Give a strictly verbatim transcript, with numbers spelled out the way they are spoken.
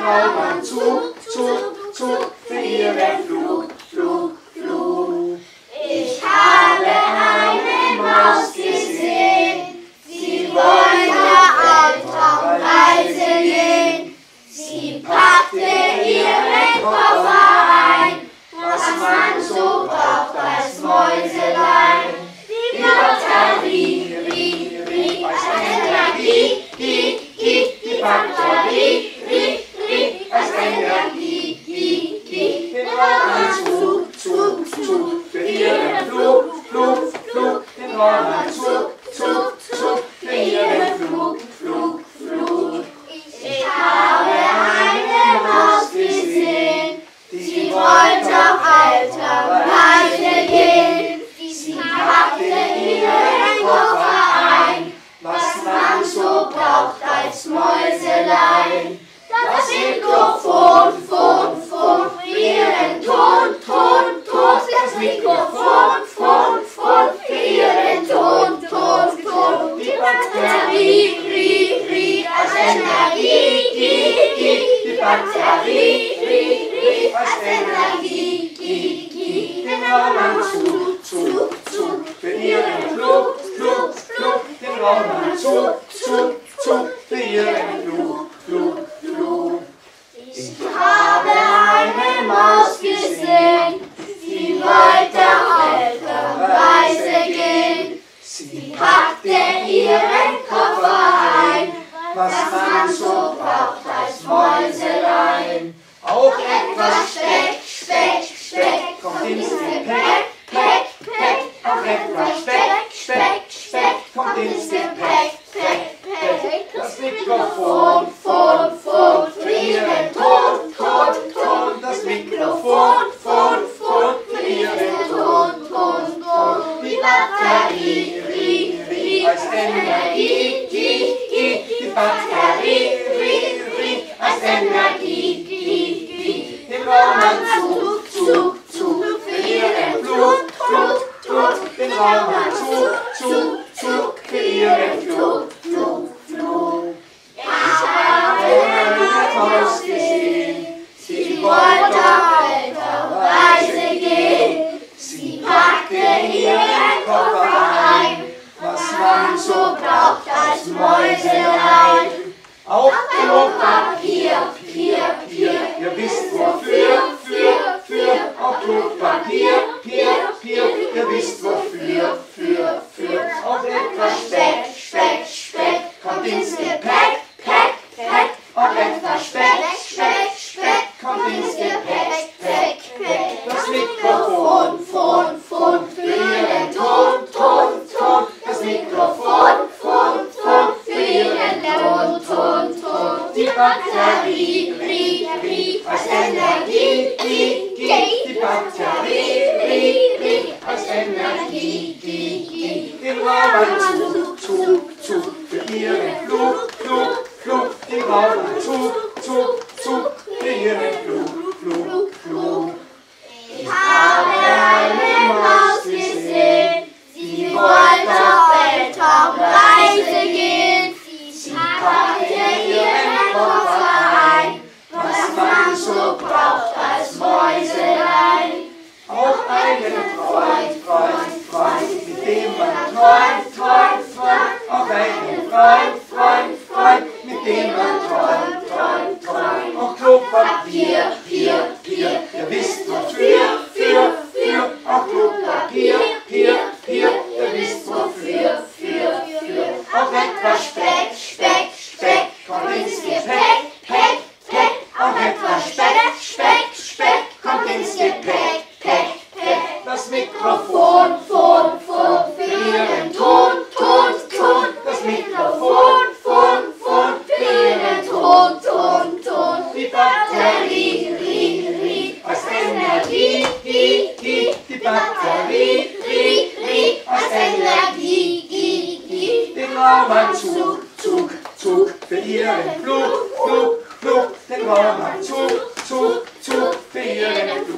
Raumann Zug, Zug, Zug für ihren Flug, Flug, Flug. Ich habe eine Maus gesehen, sie wollte auf Reise gehen. Sie packte ihren Koffer ein, was man so braucht als Mäuselein. Die Batterie, rie, rie, als Energie, die, die, die Batterie, rie, rie, als Energie, die, die, den Raumann Zug, Zug, Zug für ihren Flug, Flug, Flug, den Raumann Zug, Zug, Zug für ihren Flug, Flug, Flug. Ich habe eine Maus gesehen, sie wollte auf alter Reise gehen. Sie packte ihren Koffer ein, was man so braucht als Mäuselein. Das Mikrofon, Phon, Phon, für ihren Ton, Ton, Ton. Das Mikrofon, Phon, Phon, für ihren Ton, Ton, Ton. Die Batterie, rie, rie, als Energie, die, die, die Batterie, rie, rie, als Energie, die, die. Den Raumann Zug, Zug, Zug für ihren Flug, Flug, Flug, den Raumann Zug, Zug, Zug für ihren Flug, Flug, Flug. Ich habe eine Maus gesehen, sie wollte auf alter Reise gehen. Sie packte ihren Koffer ein, was man so braucht als Mäuselein. Auch Etwas Speck, Speck, Speck, kommt ins Gepäck, Päck, Päck. Auch etwas Speck, Speck, Speck kommt ins Gepäck, Päck, Päck. das Mikrofon, Phon, Phon, für ihren Ton, Ton, Ton. das Mikrofon, Phon, Phon für ihren Ton, Ton, Ton. Die Batterie, rie, rie, als Energie, die, die, die Batterie, rie, rie, als Energie, die, die. den Raumann Zug, Zug, Zug, für ihren Flug, Flug, Flug, Flug, den Raumann Zug, Zug, Zug für ihren Flug, Flug, Flug. Ich habe eine Maus gesehen, sie wollte auf alter Reise gehen. Sie packte ihren Koffer ein, was man so braucht als Mäuselein. Auch Klopapier, Pier, Pier, ihr wisst wofür, für, für, auch Klopapier, Pier, Pier, ihr wisst wofür, für, für, auch etwas Speck, Speck, Speck, kommt ins Gepäck, Päck, Päck. auch etwas Speck, Speck, Speck, kommt ins Gepäck, Päck, Päck. das Mikrofon, Phon, Phon, für ihren Ton, Ton, Ton. Das Mikrofon, Phon, Phon, für ihren Ton, Ton, Ton. Die Batterie, rie, rie, als Energie, die, die. die Batterie, Rie, rie, als Energie, die, die. den Raumann Zug, Zug, Zug für ihren Flug, Flug, Flug, den Raumann Zug, Zug, Zug für ihren Flug, Flug, Flug. Ich habe eine Maus gesehen, sie wollte auf Weltraumreise gehen. Sie packte ihren Koffer ein, was man so braucht als Mäuselein. Auch einen Freund, Freund, Freund, mit dem man träumt, träumt, träumt. Auch einen Freund, Freund, Freund, mit dem man träumt, träumt, träumt. Auch Klopapier, Pier, Pier, ihr wisst wofür, für, für. Auch Klopapier, Pier, Pier, ihr wisst wofür, für, für. Auch etwas Speck, Speck, Speck, kommt ins Gepäck, Päck, Päck. Auch etwas Speck, Speck, Speck, kommt ins Gepäck, Päck, Päck. Das Mikrofon, Phon, Phon, für ihren Ton, Ton, Ton. das Mikrofon, Phon, Phon, für ihren Ton, Ton, Ton. die Batterie, Rie, rie, rie, als Energie, die, die, die Batterie, rie, rie, als Energie, die, die. den Raumann Zug, Zug, Zug für ihren Flug, Flug, Flug, den Raumann Zug, Zug, Zug für ihren Flug.